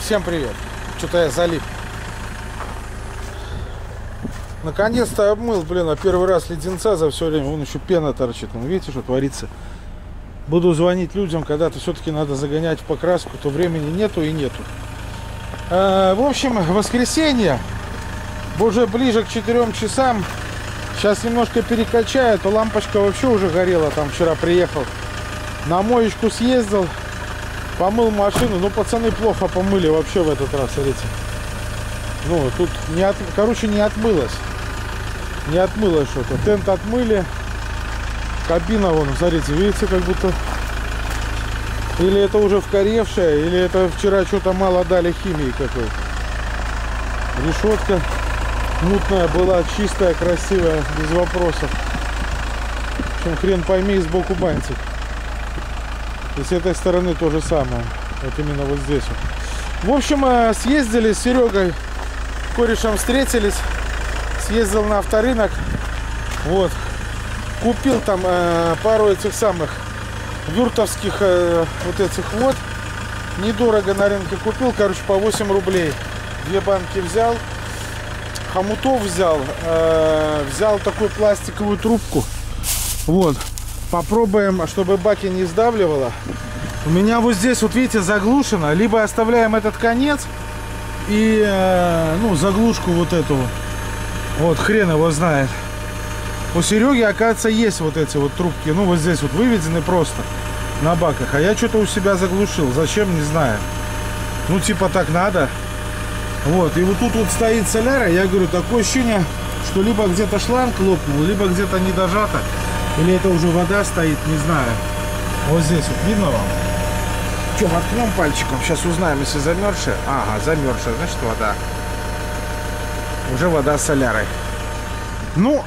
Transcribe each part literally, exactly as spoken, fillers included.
Всем привет. Что-то я залип. Наконец-то обмыл, блин, а первый раз леденца за все время. Вон еще пена торчит. Вон, видите, что творится? Буду звонить людям, когда-то все-таки надо загонять в покраску, то времени нету и нету. А, в общем, воскресенье. Уже ближе к четырем часам. Сейчас немножко перекачаю, то лампочка вообще уже горела. Там вчера приехал. На моечку съездил. Помыл машину. Ну, пацаны плохо помыли вообще в этот раз, смотрите. Ну, тут, не от... короче, не отмылось. Не отмылось что-то. Тент отмыли. Кабина, вон, смотрите, видите, как будто... Или это уже вкоревшая, или это вчера что-то мало дали химии какой-то. Решетка мутная была, чистая, красивая, без вопросов. В общем, хрен пойми, сбоку бантик. И с этой стороны то же самое. Вот именно вот здесь вот. В общем, съездили с Серегой, корешем встретились. Съездил на авторынок. Вот. Купил там э, пару этих самых вюртовских э, вот этих вот. Недорого на рынке купил. Короче, по восемь рублей. Две банки взял. Хомутов взял. Э, взял такую пластиковую трубку. Вот. Попробуем, чтобы баки не сдавливало. У меня вот здесь, вот видите, заглушено. Либо оставляем этот конец и, э, ну, заглушку вот эту. Вот, хрен его знает. У Сереги, оказывается, есть вот эти вот трубки. Ну, вот здесь вот выведены просто на баках. А я что-то у себя заглушил. Зачем, не знаю. Ну, типа так надо. Вот. И вот тут вот стоит соляра. Я говорю, такое ощущение, что либо где-то шланг лопнул, либо где-то не дожато. Или это уже вода стоит, не знаю. Вот здесь вот, видно вам? Что, воткнем пальчиком? Сейчас узнаем, если замерзшая. Ага, замерзшая, значит вода. Уже вода с солярой. Ну,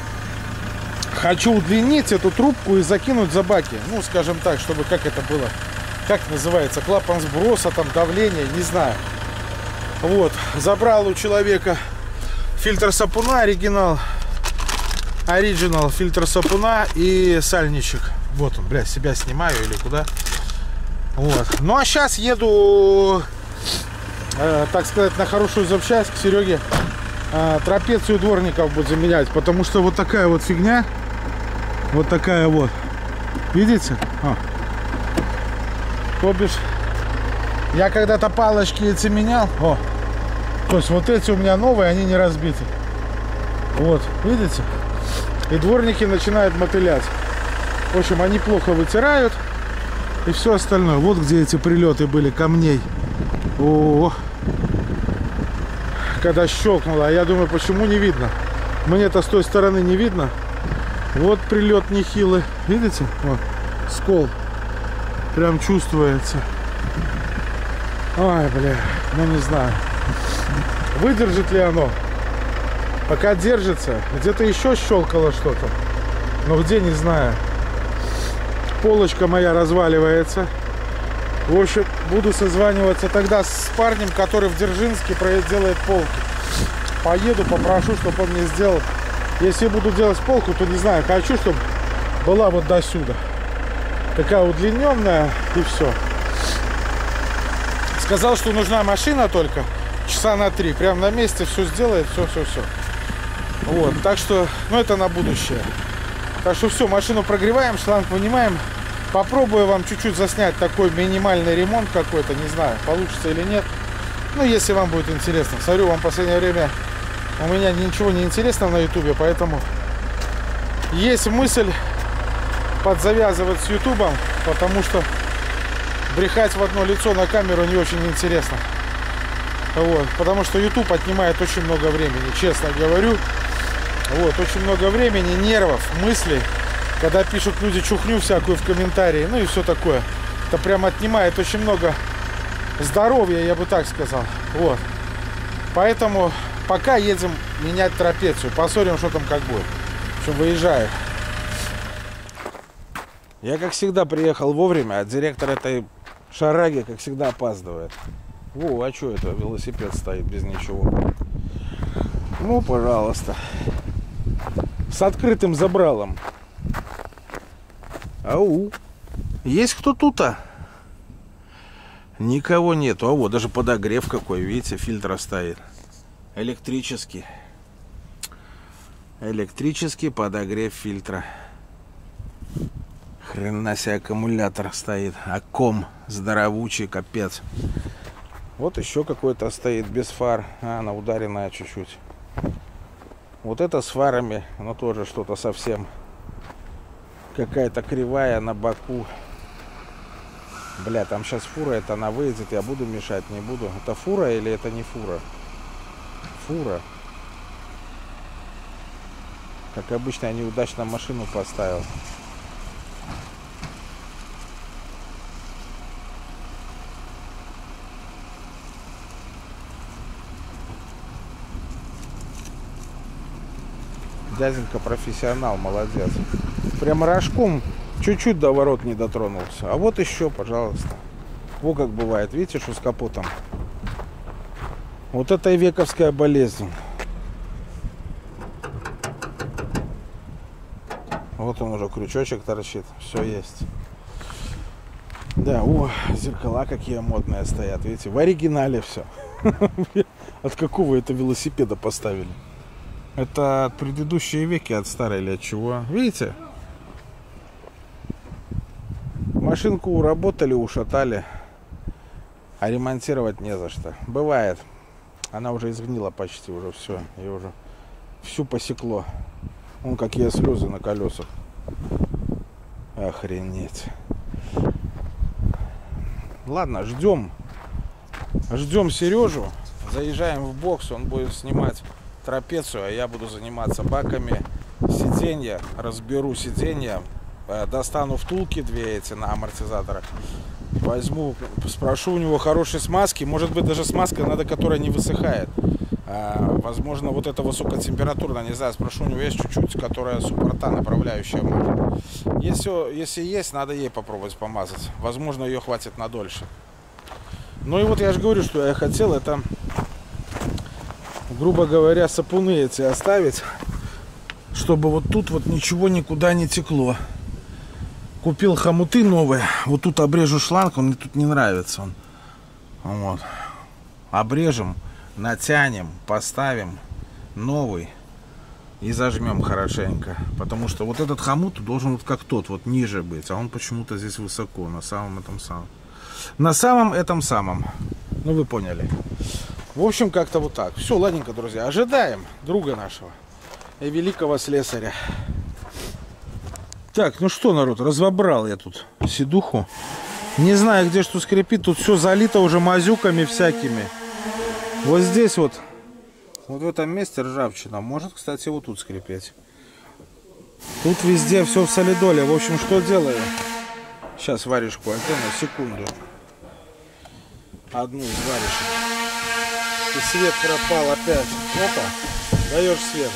хочу удлинить эту трубку и закинуть за баки. Ну, скажем так, чтобы как это было. Как называется? Клапан сброса, там давление, не знаю. Вот, забрал у человека фильтр сапуна, оригинал. Оригинал, фильтр сапуна и сальничек. Вот он, бля, себя снимаю или куда. Вот. Ну а сейчас еду, э, так сказать, на хорошую запчасть к Сереге. Э, трапецию дворников будем менять. Потому что вот такая вот фигня. Вот такая вот. Видите? А. То бишь, я когда-то палочки эти менял. О. То есть вот эти у меня новые, они не разбиты. Вот, видите? И дворники начинают мотылять. В общем, они плохо вытирают. И все остальное. Вот где эти прилеты были камней. О, когда щелкнуло. А я думаю, почему не видно? Мне-то с той стороны не видно. Вот прилет нехилый. Видите? Вот. Скол. Прям чувствуется. Ой, бля. Ну не знаю. Выдержит ли оно? Пока держится. Где-то еще щелкало что-то. Но где, не знаю. Полочка моя разваливается. В общем, буду созваниваться тогда с парнем, который в Дзержинске делает полки. Поеду, попрошу, чтобы он мне сделал. Если буду делать полку, то не знаю, хочу, чтобы была вот до сюда. Такая удлиненная, и все. Сказал, что нужна машина только. Часа на три. Прям на месте все сделает, все-все-все. Вот, так что, ну это на будущее. Так что все, машину прогреваем, шланг вынимаем. Попробую вам чуть-чуть заснять такой минимальный ремонт какой-то. Не знаю, получится или нет. Ну, если вам будет интересно. Смотрю, вам в последнее время у меня ничего не интересно на ютубе, поэтому есть мысль подзавязывать с ютубом, потому что брехать в одно лицо на камеру не очень интересно. Вот, потому что YouTube отнимает очень много времени, честно говорю. Вот, очень много времени, нервов, мыслей. Когда пишут люди чухню всякую в комментарии, ну и все такое. Это прям отнимает очень много здоровья, я бы так сказал. Вот. Поэтому пока едем менять трапецию. Посмотрим, что там как будет. В общем, выезжаю. Я, как всегда, приехал вовремя, а директор этой шараги, как всегда, опаздывает. Во, а что это? Велосипед стоит без ничего. Ну, пожалуйста. С открытым забралом. Ау. Есть кто тут-то? Никого нету. А вот даже подогрев какой. Видите, фильтр стоит. Электрический. Электрический подогрев фильтра. Хрена себе аккумулятор стоит. Акком здоровучий, капец. Вот еще какой-то стоит без фар. А, она ударенная чуть-чуть. Вот это с фарами. Оно тоже что-то совсем. Какая-то кривая на боку. Бля, там сейчас фура, это она выйдет, я буду мешать, не буду. Это фура или это не фура? Фура. Как обычно, я неудачно машину поставил. Дяденька профессионал, молодец. Прямо рожком чуть-чуть до ворот не дотронулся. А вот еще, пожалуйста. Во как бывает. Видите, что с капотом? Вот это и вековская болезнь. Вот он уже, крючочек торчит. Все есть. Да, о, зеркала какие модные стоят. Видите, в оригинале все. От какого это велосипеда поставили? Это от предыдущие веки, от старой или от чего? Видите? Машинку уработали, ушатали, а ремонтировать не за что. Бывает. Она уже изгнила почти, уже все. Ее уже всю посекло. Вон какие слезы на колесах. Охренеть. Ладно, ждем. Ждем Сережу. Заезжаем в бокс, он будет снимать трапецию, а я буду заниматься баками. Сиденья, разберу сиденья. Достану втулки две эти на амортизаторах. Возьму, спрошу у него хорошей смазки. Может быть, даже смазка надо, которая не высыхает. а, Возможно, вот эта высокотемпературная. Не знаю, спрошу у него есть чуть-чуть, которая суппорта направляющая может. Если, если есть, надо ей попробовать помазать. Возможно, ее хватит на дольше. Ну и вот я же говорю, что я хотел это, грубо говоря, сапуны эти оставить, чтобы вот тут вот ничего никуда не текло. Купил хомуты новые. Вот тут обрежу шланг, он мне тут не нравится. Он. Вот. Обрежем, натянем, поставим новый и зажмем хорошенько. Потому что вот этот хомут должен вот как тот, вот ниже быть. А он почему-то здесь высоко, на самом этом самом. На самом этом самом. Ну вы поняли. В общем, как-то вот так. Все, ладненько, друзья. Ожидаем друга нашего и великого слесаря. Так, ну что, народ, разобрал я тут сидуху. Не знаю, где что скрипит. Тут все залито уже мазюками всякими. Вот здесь вот, вот в этом месте ржавчина. Может, кстати, вот тут скрипеть. Тут везде все в солидоле. В общем, что делаю? Сейчас варежку одену, секунду. Одну из варежек. И свет пропал опять. Опа, даешь свет.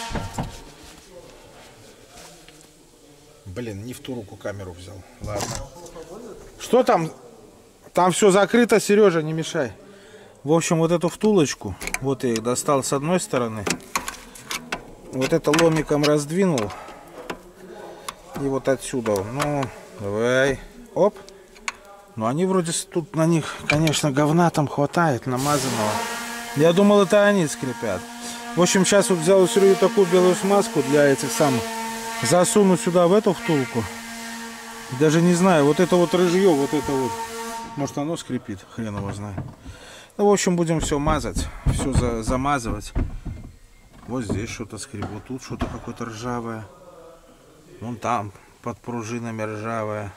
Блин, не в ту руку камеру взял. Ладно. Что там? Там все закрыто, Сережа, не мешай. В общем, вот эту втулочку, вот я их достал с одной стороны. Вот это ломиком раздвинул. И вот отсюда. Ну, давай. Оп. Ну, они вроде тут на них, конечно, говна там хватает, намазанного. Я думал, это они скрипят. В общем, сейчас вот взял у Сереги такую белую смазку для этих самых. Засуну сюда в эту втулку. Даже не знаю, вот это вот рыжье, вот это вот. Может, оно скрипит, хрен его знает. Ну, в общем, будем все мазать, все за, замазывать. Вот здесь что-то скрип, вот тут что-то какое-то ржавое. Вон там под пружинами ржавое.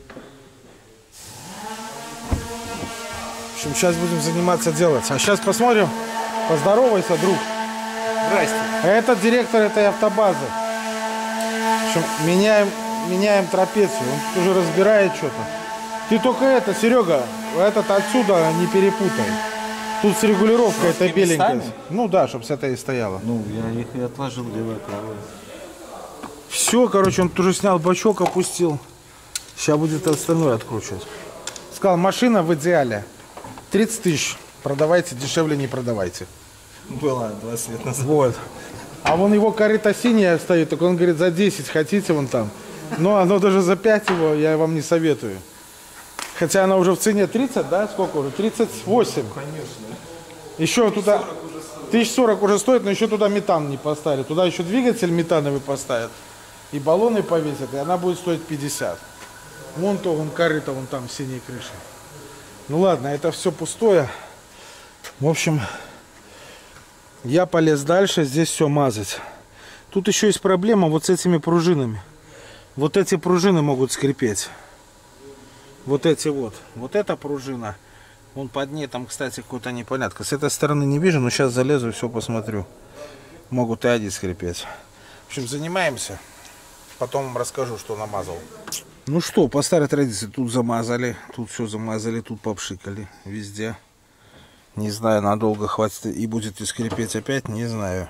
В общем, сейчас будем заниматься делать. А сейчас посмотрим. Поздоровайся, друг. Здрасте. Это директор этой автобазы. В общем, меняем, меняем трапецию. Он тут уже разбирает что-то. Ты только это, Серега, этот отсюда не перепутай. Тут с регулировкой это беленькая. Ну да, чтобы с этой и стояло. Ну, я их и отложил где-то. Все, короче, он тоже снял бачок, опустил. Сейчас будет остальное откручивать. Сказал, машина в идеале. тридцать тысяч. Продавайте, дешевле не продавайте. Была двадцать лет назад. Вот. А вон его корыто синяя стоит, так он говорит, за десять хотите вон там. Но оно даже за пять его я вам не советую. Хотя она уже в цене тридцать, да? Сколько уже? тридцать восемь. Конечно. Еще туда... тысяча сорок уже стоит, но еще туда метан не поставили. Туда еще двигатель метановый поставят. И баллоны повесят, и она будет стоить пятьдесят. Вон то, вон корыто, вон там синей крыши. Ну ладно, это все пустое. В общем, я полез дальше, здесь все мазать. Тут еще есть проблема вот с этими пружинами. Вот эти пружины могут скрипеть. Вот эти вот. Вот эта пружина. Вон под ней там, кстати, какой-то непонятка. С этой стороны не вижу, но сейчас залезу и все посмотрю. Могут и один скрипеть. В общем, занимаемся. Потом вам расскажу, что намазал. Ну что, по старой традиции, тут замазали, тут все замазали, тут попшикали. Везде. Не знаю, надолго хватит и будет ли скрипеть опять, не знаю.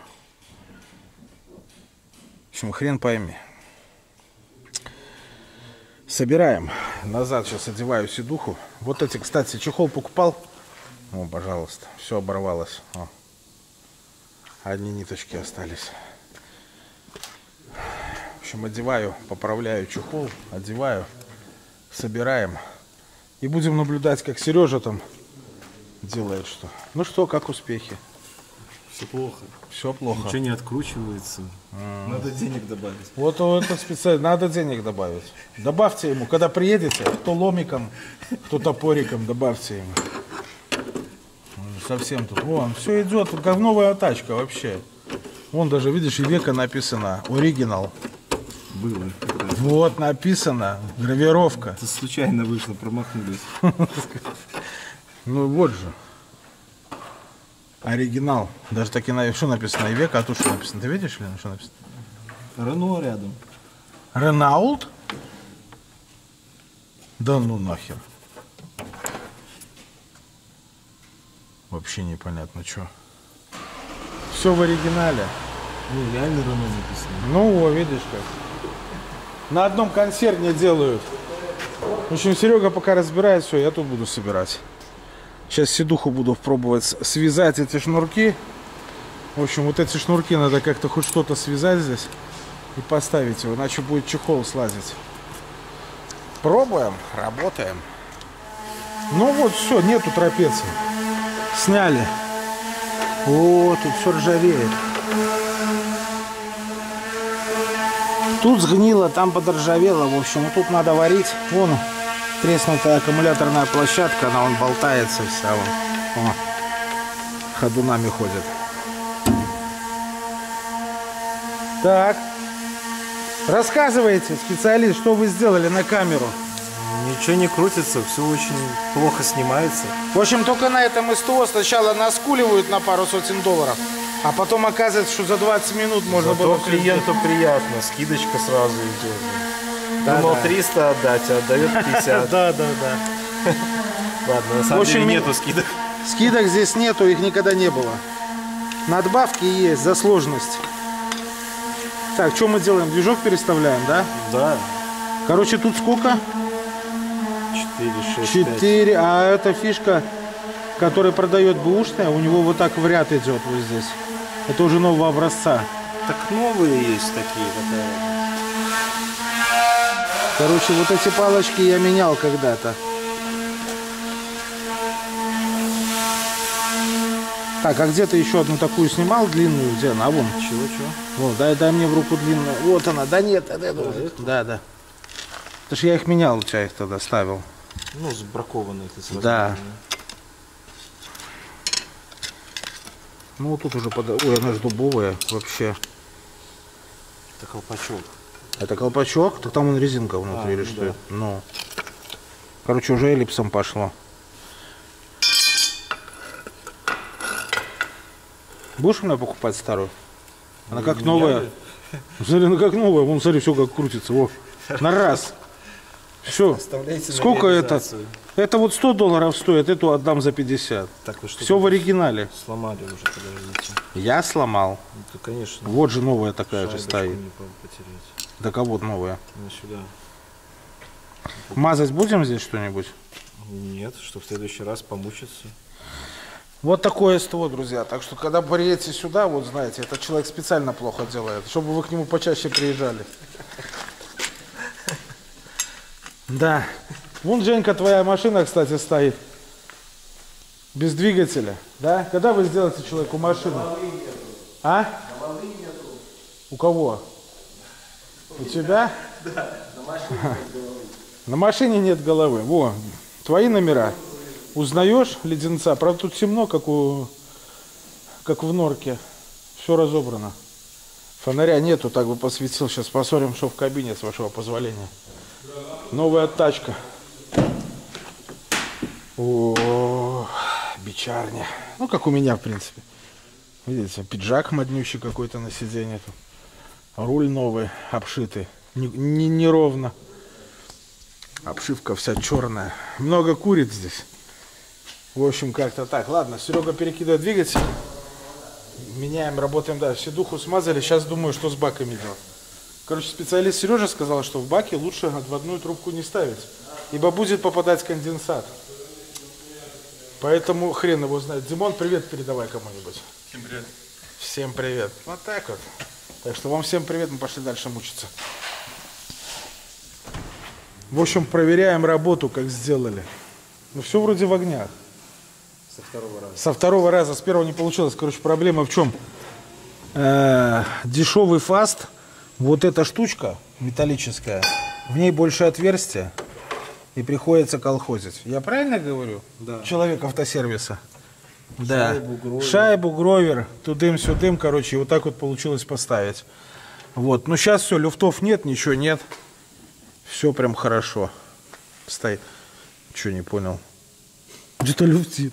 В общем, хрен пойми. Собираем. Назад сейчас одеваю седуху. Вот эти, кстати, чехол покупал. О, пожалуйста. Все оборвалось. О. Одни ниточки остались. В общем, одеваю, поправляю чехол, одеваю, собираем. И будем наблюдать, как Сережа там делает что. Ну что, как успехи? Все плохо. Все плохо. Ничего не откручивается. А. Надо денег добавить. Вот это специально. Надо денег добавить. Добавьте ему, когда приедете, кто ломиком, кто топориком, добавьте ему. Совсем тут. Вон, все идет, как новая тачка вообще. Вон даже, видишь, и века написано оригинал. Было. Вот написано, гравировка. Это случайно вышло, промахнулись. Ну вот же. Оригинал. Даже таки на что написано и века, а тут что написано? Ты видишь ли, что написано? Рено рядом. Ренаулт? Да ну нахер. Вообще непонятно, что. Все в оригинале. Ну, реально Рено написано. Ну, о, видишь как. На одном консерне делают. В общем, Серега пока разбирает все, я тут буду собирать. Сейчас седуху буду пробовать связать эти шнурки. В общем, вот эти шнурки надо как-то хоть что-то связать здесь и поставить его, иначе будет чехол слазить. Пробуем, работаем. Ну вот, все, нету трапеции. Сняли. О, тут все ржавеет. Тут сгнило, там подржавело. В общем, вот тут надо варить. Вон треснутая аккумуляторная площадка, она вон болтается вся. Вон. О, ходунами ходит. Так. Рассказывайте, специалист, что вы сделали на камеру. Ничего не крутится, все очень плохо снимается. В общем, только на этом СТО сначала наскуливают на пару сотен долларов, а потом оказывается, что за двадцать минут можно Зато было... клиенту приятно, скидочка сразу идет. Да, Думал да. триста отдать, а отдает пятьдесят. Да, да, да. Ладно, на самом В общем, деле ми- нету скидок. Скидок здесь нету, их никогда не было. Надбавки есть за сложность. Так, что мы делаем? Движок переставляем, да? Да, Короче, тут сколько? четыре, шесть, пять. Четыре. А эта фишка, которая продает бэушная, у него вот так в ряд идет вот здесь. Это уже нового образца. Так новые есть такие, которые... Короче, вот эти палочки я менял когда-то. Так, а где ты еще одну такую снимал, длинную? Где она? А вон. Чего, чего? Вот, дай, дай мне в руку длинную. Вот она. Да нет, это, это. Да, да. Это ж я их менял, у тебя их тогда ставил. Ну, сбракованные ты сразу. Да. Ну, тут уже под... Ой, она же дубовая вообще. Это колпачок. Это колпачок? Так там вон резинка внутри А, или ну что да. это? Ну. Короче, уже эллипсом пошло. Будешь у меня покупать старую? Она как Не новая. Смотри, она как новая. Вон, смотри, все как крутится. Во. На раз. Все. Оставляйте на Сколько это? реализацию. Это вот сто долларов стоит, эту отдам за пятьдесят. Так, вы что Все в оригинале. сломали уже, подождите. Я сломал. Ну, конечно. Вот же новая такая же Шайбочку стоит. не по- потерять. Да кого вот новая. Ну, сюда. Мазать будем здесь что-нибудь? Нет, что в следующий раз помучиться. Вот такое СТО, друзья. Так что, когда приедете сюда, вот знаете, этот человек специально плохо делает, чтобы вы к нему почаще приезжали. Да. Вон, Женька, твоя машина, кстати, стоит. Без двигателя. Да? Когда вы сделаете человеку машину? А? У кого? У тебя? Да, на машине нет головы. На машине нет головы. Во, твои номера. Узнаешь леденца? Правда, тут темно, как у, как в норке. Все разобрано. Фонаря нету, так бы посветил. Сейчас посмотрим, что в кабине, с вашего позволения. Новая тачка. О, бичарня. Ну, как у меня, в принципе. Видите, пиджак моднющий какой-то на сиденье. Руль новый, обшитый. Неровно. Не, не обшивка вся черная. Много курит здесь. В общем, как-то так. Ладно, Серега перекидывает двигатель. Меняем, работаем дальше. Седуху смазали. Сейчас думаю, что с баками делать. Короче, специалист Сережа сказал, что в баке лучше отводную трубку не ставить. Ибо будет попадать конденсат. Поэтому хрен его знает. Димон, привет передавай кому-нибудь. Всем привет. Всем привет. Вот так вот. Так что вам всем привет. Мы пошли дальше мучиться. В общем, проверяем работу, как сделали. Ну, все вроде в огнях. Со второго раза. Со второго раза. С первого не получилось. Короче, проблема в чем? Э-э, дешевый фаст. Вот эта штучка металлическая. В ней больше отверстия. И приходится колхозить. Я правильно говорю? Да. Человек автосервиса. Да. Шайбу, гровер. Шайбу, гровер, тудым-сюдым, короче, вот так вот получилось поставить. Вот. Ну, сейчас все, люфтов нет, ничего нет. Все прям хорошо. Стоит. Че, не понял? Где-то люфтит.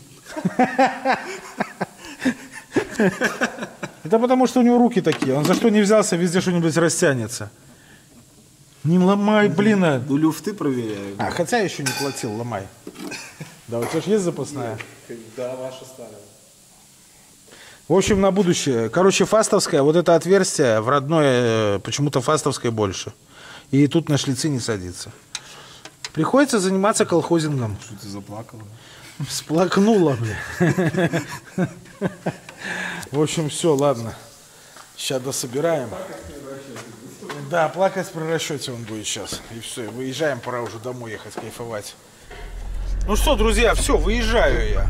Это потому, что у него руки такие. Он за что не взялся, везде что-нибудь растянется. Не ломай, блин. А. Ну, люфты проверяю. А, хотя еще не платил, ломай. Да, у тебя же есть запасная? Да, ваша старая. В общем, на будущее. Короче, фастовское, вот это отверстие в родное, почему-то фастовское больше. И тут на шлицы не садится. Приходится заниматься колхозингом. Что ты заплакала? Сплакнула, бля. В общем, все, ладно. Сейчас дособираем. Да, плакать при расчете он будет сейчас. И все, выезжаем, пора уже домой ехать, кайфовать. Ну что, друзья, все, выезжаю я.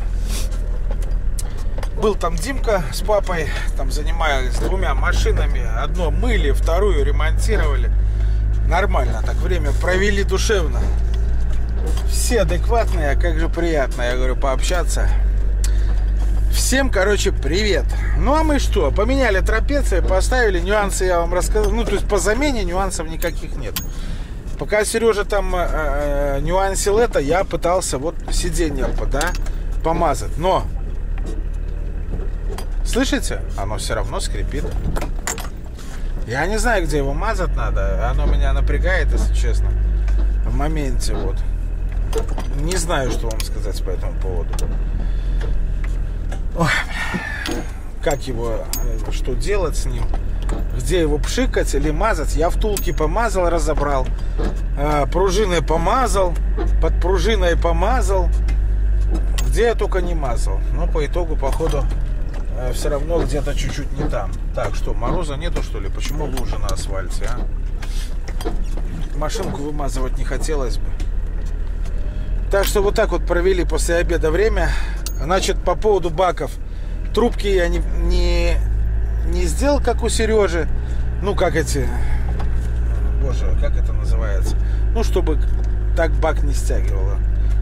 Был там Димка с папой, там занимались двумя машинами. Одно мыли, вторую ремонтировали. Нормально так, время провели душевно. Все адекватные, как же приятно, я говорю, пообщаться. Всем, короче, привет. Ну а мы что, поменяли трапеции, поставили, нюансы я вам рассказал. Ну, то есть по замене нюансов никаких нет. Пока Сережа там э, э, нюансил это, я пытался вот сиденье, да, помазать. Но, слышите, оно все равно скрипит. Я не знаю, где его мазать надо. Оно меня напрягает, если честно, в моменте вот. Не знаю, что вам сказать по этому поводу. Ой, как его, что делать с ним, где его пшикать или мазать. Я втулки помазал, разобрал, пружиной помазал, под пружиной помазал, где я только не мазал. Но по итогу, походу, все равно где-то чуть-чуть не там. Так, что, мороза нету, что ли? Почему лужа на асфальте, а? Машинку вымазывать не хотелось бы. Так что вот так вот провели после обеда время. Значит, по поводу баков. Трубки я не, не, не сделал, как у Сережи. Ну, как эти... Боже, как это называется? Ну, чтобы так бак не стягивало.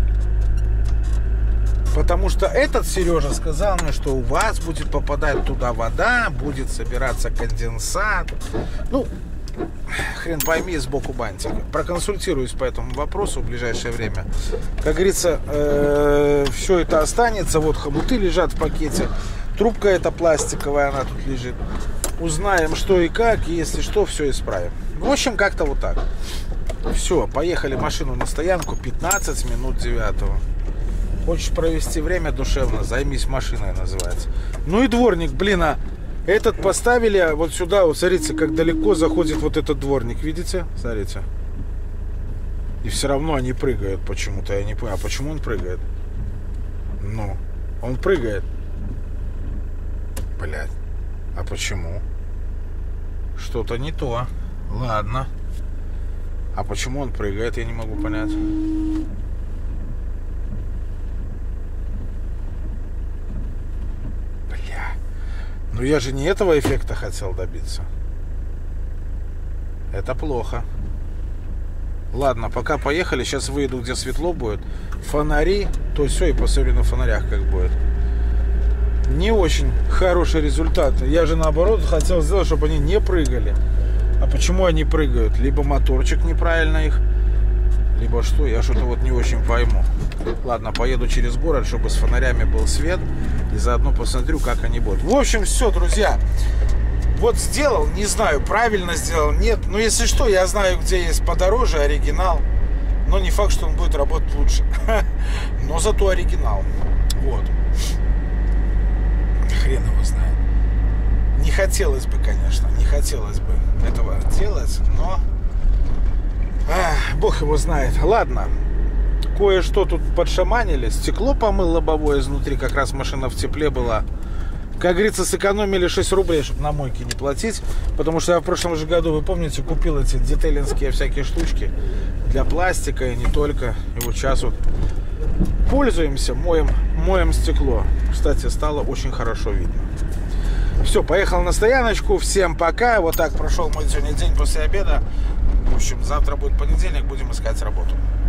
Потому что этот Сережа сказал мне, что у вас будет попадать туда вода, будет собираться конденсат. Ну, хрен пойми, сбоку бантик. Проконсультируюсь по этому вопросу в ближайшее время. Как говорится, э, все это останется. Вот хомуты лежат в пакете. Трубка эта пластиковая, она тут лежит. Узнаем, что и как. И если что, все исправим. В общем, как-то вот так. Все, поехали машину на стоянку. пятнадцать минут девятого. Хочешь провести время душевно, займись машиной, называется. Ну и дворник, блин, а этот поставили вот сюда, вот смотрите, как далеко заходит вот этот дворник, видите? Смотрите. И все равно они прыгают почему-то, я не понял, а почему он прыгает? Ну, он прыгает. Блядь, а почему? Что-то не то. Ладно. А почему он прыгает, я не могу понять. Но я же не этого эффекта хотел добиться. Это плохо. Ладно, пока поехали. Сейчас выйду, где светло будет. Фонари. То есть все, и посмотрю на фонарях, как будет. Не очень хороший результат. Я же наоборот хотел сделать, чтобы они не прыгали. А почему они прыгают? Либо моторчик неправильно их, либо что, я что-то вот не очень пойму. Ладно, поеду через город, чтобы с фонарями был свет. И заодно посмотрю, как они будут. В общем, все, друзья. Вот сделал, не знаю, правильно сделал, нет. Но если что, я знаю, где есть подороже оригинал. Но не факт, что он будет работать лучше. Но зато оригинал. Вот. Хрен его знает. Не хотелось бы, конечно, не хотелось бы этого делать, но ах, бог его знает. Ладно, кое-что тут подшаманили. Стекло помыл лобовое изнутри, как раз машина в тепле была. Как говорится, сэкономили шесть рублей, чтобы на мойке не платить. Потому что я в прошлом же году, вы помните, купил эти детейлинские всякие штучки для пластика и не только. И вот сейчас вот пользуемся, моем, моем стекло. Кстати, стало очень хорошо видно. Все, поехал на стояночку. Всем пока. Вот так прошел мой сегодня день после обеда. В общем, завтра будет понедельник, будем искать работу.